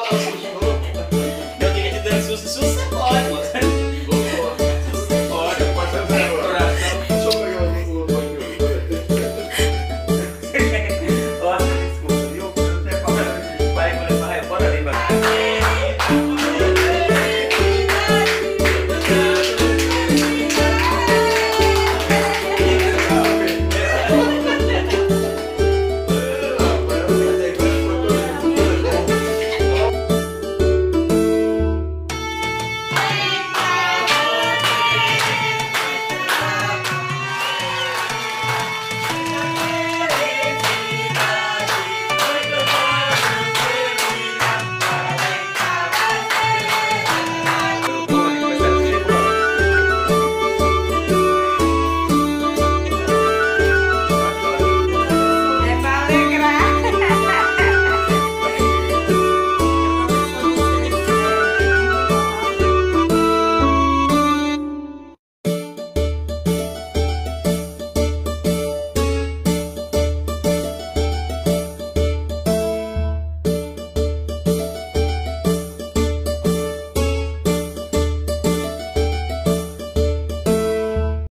Eu queria te dando susto, você pode, mano. Você pode, pode fazer o coração. Deixa eu pegar o outro aqui. Nossa, desculpa, viu? Não tem problema. Vai, bora ali, vai.